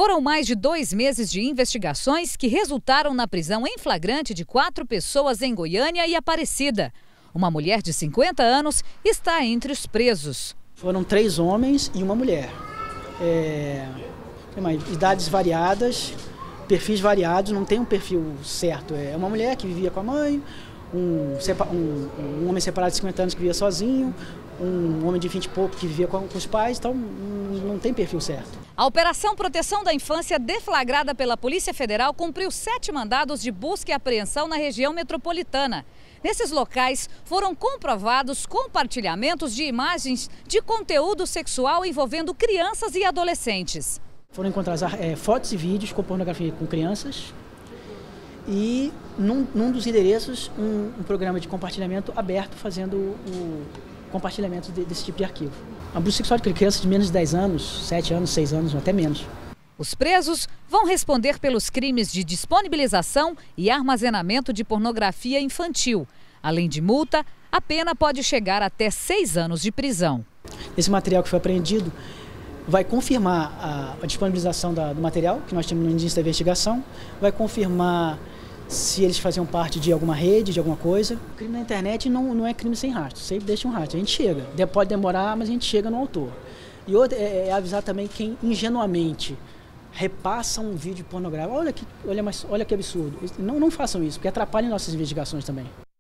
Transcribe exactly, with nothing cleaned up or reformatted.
Foram mais de dois meses de investigações que resultaram na prisão em flagrante de quatro pessoas em Goiânia e Aparecida. Uma mulher de cinquenta anos está entre os presos. Foram três homens e uma mulher. É, tem mais, idades variadas, perfis variados, não tem um perfil certo. É uma mulher que vivia com a mãe, um, um, um homem separado de cinquenta anos que vivia sozinho, um homem de vinte e pouco que vivia com, com os pais, então não tem perfil certo. A Operação Proteção da Infância, deflagrada pela Polícia Federal, cumpriu sete mandados de busca e apreensão na região metropolitana. Nesses locais foram comprovados compartilhamentos de imagens de conteúdo sexual envolvendo crianças e adolescentes. Foram encontradas é, fotos e vídeos com pornografia com crianças e, num, num dos endereços, um, um programa de compartilhamento aberto fazendo o compartilhamento de, desse tipo de arquivo. Abuso sexual de crianças de menos de dez anos, sete anos, seis anos, ou até menos. Os presos vão responder pelos crimes de disponibilização e armazenamento de pornografia infantil. Além de multa, a pena pode chegar até seis anos de prisão. Esse material que foi apreendido vai confirmar a, a disponibilização da, do material, que nós temos no início da investigação, vai confirmar se eles faziam parte de alguma rede, de alguma coisa. O crime na internet não, não é crime sem rastro, sempre deixa um rastro. A gente chega, pode demorar, mas a gente chega no autor. E outra é, é avisar também quem ingenuamente repassa um vídeo pornográfico. Olha que, olha, mas, olha que absurdo. Não, não façam isso, porque atrapalham nossas investigações também.